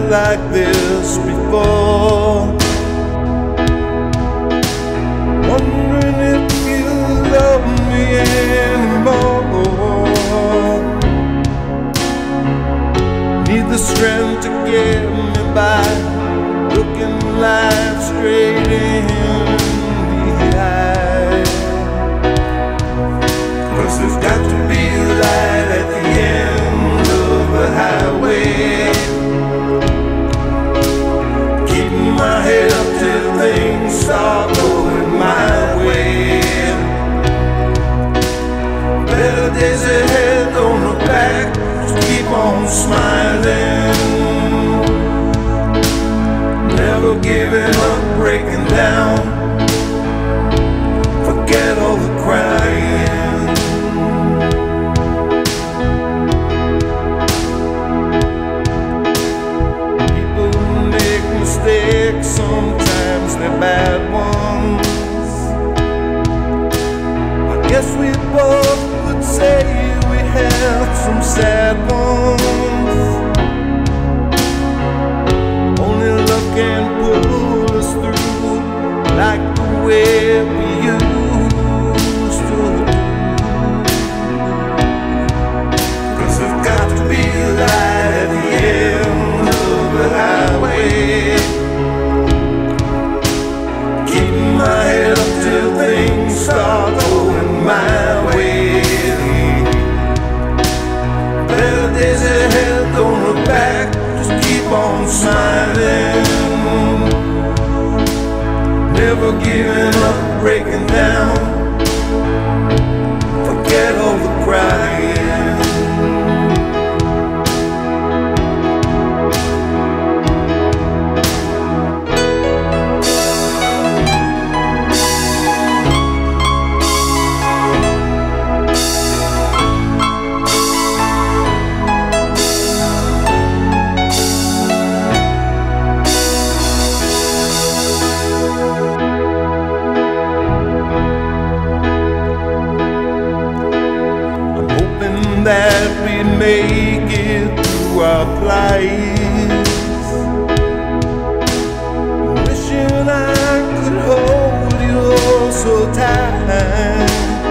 like this before. Wondering if you love me anymore. Need the strength to get me by, looking life straight in the eye. 'Cause there's got to be light at the end of the highway. Keeping my head up till things start going my way. Better days ahead, don't look back, just keep on smiling. Never giving up, breaking down. Forget all the crying. People make mistakes, sometimes they're bad ones. I guess we both could say we have some sad ones. Only love can pull us through, like the way we used to do. 'Cause there's got to be light at the end of the highway. Keeping my head up till things start going my way. Better days ahead, don't look back, just keep on smiling. Never giving up, breaking down. Forget all the crying. That we make it through our plights. Wishing I could hold you oh so tight.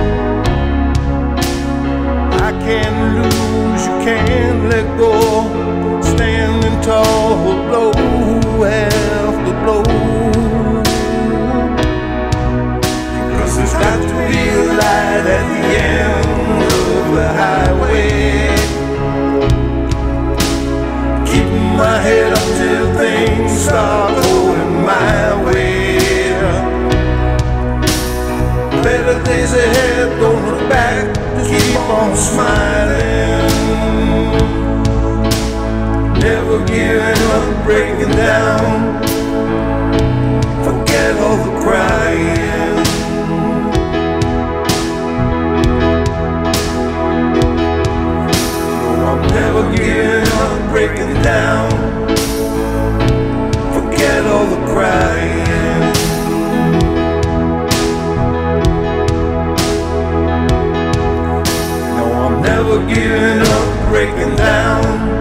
I can't lose, you can't let go. Standing tall, blow after blow. 'Cause there's got to be a light at the end of the highway. Keeping my head up till things start going my way. Better days ahead, don't look back, just keep on smiling. Never giving up, breaking down. Forget all the crying. Never giving up, breaking down. Forget all the crying. No, I'm never giving up, breaking down.